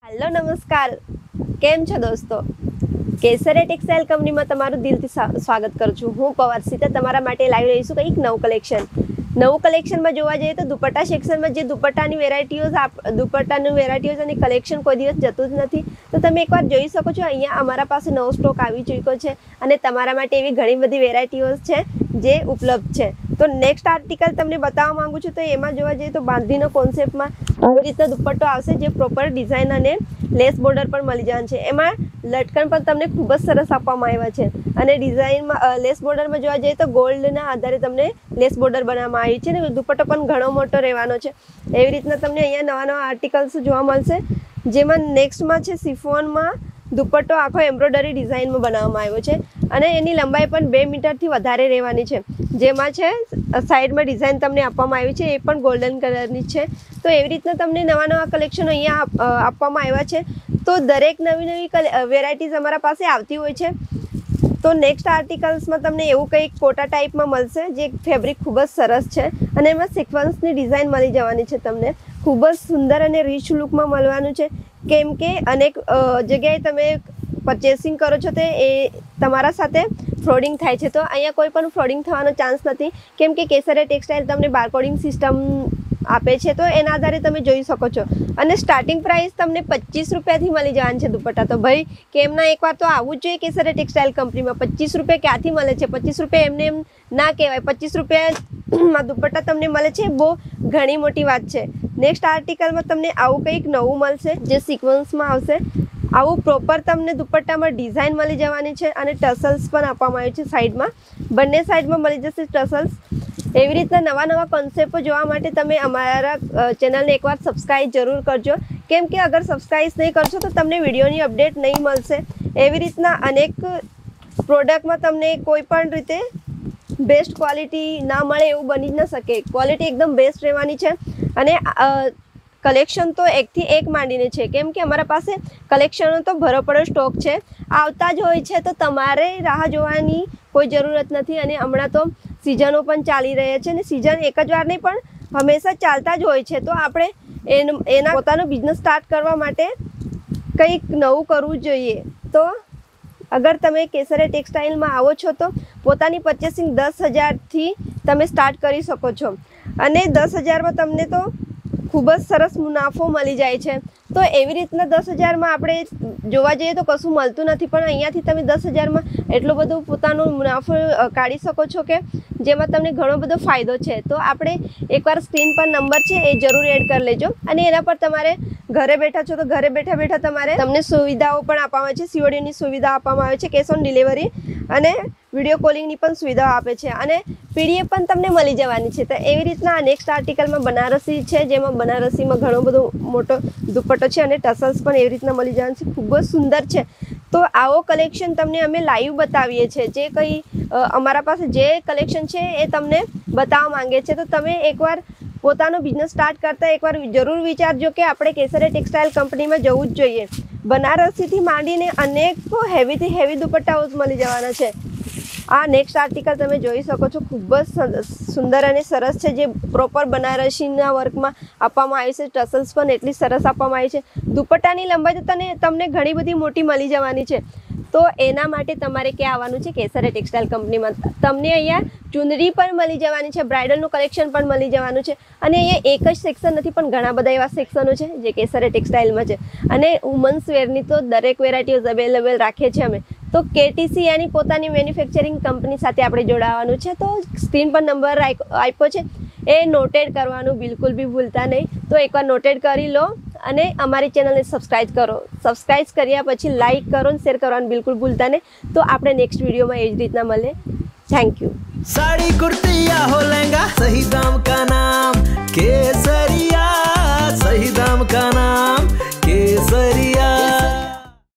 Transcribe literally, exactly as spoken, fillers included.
Hello नमस्कार केम छो दोस्तों केसरिया टेक्सटाइल कंपनी में तमारू दिलथी स्वागत करूँ छूँ। हूँ पवर्षिता तमारा माटे लावी रही छूं कंईक नवुं कलेक्शन। नवुं कलेक्शन में जोवा जईए तो दुपट्टा सेक्शन में जे दुपट्टानी वेरायटीओज आप दुपट्टानी वेरायटीओज अने कलेक्शन कोई दिवस जतुं ज नथी। तो तमे एकवार जोई शको छो अहींया अमारा पासे नवो स्टॉक आवी चूक्यो छे अने तमारा माटे एवी घणी बधी वेरायटीओज छे जे उपलब्ध छे। तो नेक्स्ट आर्टिकल तमने बताववा मांगू छूं तो एमां जोवा जईए तो बांधीनो कॉन्सेप्टमां આવી રીતના દુપટ્ટો આવશે જે પ્રોપર ડિઝાઇન અને લેસ બોર્ડર પર મળી જવાનું છે। એમાં લટકણ પણ તમને ખૂબ જ સરસ આપવામાં આવ્યા છે અને ડિઝાઇનમાં લેસ બોર્ડરમાં જોવા જઈએ તો ગોલ્ડના આધારે તમને લેસ બોર્ડર બનાવવામાં આવી છે ને દુપટ્ટો પણ ઘણો મોટો રહેવાનો છે। એવી રીતના તમને અહીંયા નવા નવા આર્ટિકલ્સ જોવા મળશે જેમાં નેક્સ્ટમાં છે સિફોનમાં दुपट्टो आखो एम्ब्रॉयडरी डिजाइन में बनाववामां आव्यो छे अने एनी लंबाई पण बे मीटर थी वधारे रहेवानी छे। जेमां छे साइड में डिजाइन तमने आपवामां आवी छे ए पण गोल्डन कलरनी छे। तो एवी रीतना तमने नवा नवा कलेक्शन अहींया आपवामां आव्या छे। तो दरेक नवी नवी वेरायटीज अमारा पासे आवती होय छे। तो नेक्स्ट आर्टिकल्स में तमने एवुं कंईक कोटा टाइप में मळशे जे फेब्रिक खूब ज सरस छे अने एमां सिक्वन्सनी डिजाइन मळी जवानी छे। तमने खूब ज सुंदर अने रीच लुक में मळवानुं छे केम के अनेक जग्याए तमे परचेसिंग करो छो ते ए तमारा साथे फ्रॉडिंग थाय छे। तो अहींया कोई पण फ्रॉडिंग थवानो चांस नथी केम के केसरिया टेक्सटाइल तमने बारकोडिंग सिस्टम आपे छे। तो एना आधारे तमे जोई शको छो अने स्टार्टिंग प्राइस तमने पच्चीस रुपया थी मळी जवानी छे दुपट्टा। तो भाई केमना एकवार तो आवुं ज जोईए केसरिया टेक्सटाइल कंपनी में। पच्चीस रुपया क्यांथी मळे छे? पच्चीस रुपया एमने एम ना कहेवाय। पच्चीस रुपया में दुपट्टा तमने मळे छे बहु घणी मोटी वात छे। नेक्स्ट आर्टिकल में तमने आवुं कंईक नवुं मळशे जे सीक्वन्स में आवशे। आवुं प्रोपर तमने दुपट्टा में डिजाइन मळी जवानी छे अने टसल्स पण आपवामां आव्या छे साइड में। बंने साइड में मळी जशे टसल्स। एवी रीतना नवा नवा कॉन्सेप्ट जोवा माटे तमे अमारा चेनल ने एकवार सब्सक्राइब जरूर करजो केम के अगर सब्सक्राइब नहीं करशो तो तमने विडियोनी अपडेट नहीं मळशे। एवी रीतना अनेक प्रोडक्ट में तमने कोईपण रीते बेस्ट क्वॉलिटी ना मळे एवुं बनी ज न शके। क्वॉलिटी एकदम बेस्ट रहेवानी छे अने कलेक्शन तो एक थी एक मांडीने छे केम के अमारा पासे कलेक्शनो तो भरो पड़ो स्टॉक छे आवता ज होय छे। तो तमारे राह जोवानी कोई जरूरत नथी अने हमणां तो सीजनो पण चाली रह्या छे ने सीजन एक ज वार नहीं पण हमेशा चालता ज होय छे। तो आपणे एना पोतानो बिजनेस स्टार्ट करवा माटे कंईक नवुं करवुं जोईए। तो अगर तमे केसरिया टेक्सटाइल में आवो छो तो पोतानी परचेसिंग दस हज़ार थी तमे स्टार्ट करी शको छो अने दस हज़ार में तमने तो खूब ज सरस मुनाफो मळी जाय छे। तो एवी रीतना दस हज़ार में आपणे जोवा जईए तो कशुं मळतुं नथी पण अहींयाथी तमे दस हज़ार में एटलो बधो पोतानो मुनाफो काढी शको छो के जेमां तमने घणो बधो फायदो छे। तो आपणे एकवार स्क्रीन पर नंबर छे ए जरूर एड कर लेजो अने एना पर तमारे घरे बैठा छो तो घरे बैठा बैठा तमारे तमने सुविधाओ पण आपवामां छे। सीओडीनी सुविधा आपवामां आवे छे, केश ऑन डिलिवरी अने विडियो कॉलिंगनी पण सुविधा आपे छे अने पीडीएफ पण तमने मळी जवानी छे। तो एवी रीतना नेक्स्ट आर्टिकल में बनारसी छे जेमां बनारसी में घणो बधो मोटो दुपट्टो छे अने टसल्स पण एवी रीतना मळी जवाना छे। खूब ज सुंदर छे। तो आवो कलेक्शन तमने अमे लाइव बतावीए छे जे कई अमारा पासे जे कलेक्शन छे ए तमने बताववा मांगे छे। तो तमे एकवार पोतानो बिजनेस स्टार्ट करता एकवार जरूर विचारजो के आपणे केसरिया टेक्सटाइल कंपनी में जवुं ज जोईए। बनारसी थी मांडीने अनेक हेवी थी हेवी दुपट्टाओ मळी जवाना छे। आ नेक्स्ट आर्टिकल तमे जोई शको छो खूब ज सुंदर अने सरस छे जे प्रोपर बनारसीना वर्कमां आपवामां आवी छे। टसल्स पण एटली सरस आपवामां आवी छे। दुपट्टानी लंबाई तो तने तमने घणी बधी मोटी मळी जवानी छे। तो एना माटे तमारे क्यां आववानुं छे केसरिया टेक्सटाइल कंपनी में। तमने अहींया चुनरी पण मळी जवानी छे, ब्राइडलनुं कलेक्शन पण मळी जवानुं छे अने अहींया एक ज सेक्शन नथी पण घणा बधा एवा सेक्शनो छे जे केसरिया टेक्सटाइल में छे अने वुमन्स वेरनी तो दरेक वेरायटीज अवेलेबल राखीए छे अमे। तो केटीसी यानी पोतानी मैन्युफेक्चरिंग कंपनी साथे आपणे जोडावानुं छे। तो स्क्रीन पर नंबर आप्यो छे ए नोटेड करवानुं बिल्कुल भी भूलता नहीं। तो एकवार नोटेड करी लो अने अमारी चेनल ने सब्सक्राइब करो। सब्सक्राइब कर्या पछी लाइक करो ने शेर करवानुं बिल्कुल भूलता नहीं। तो आपणे नेक्स्ट विडियो में एज रीतना मळे। Thank you. साड़ी कुर्ती या हो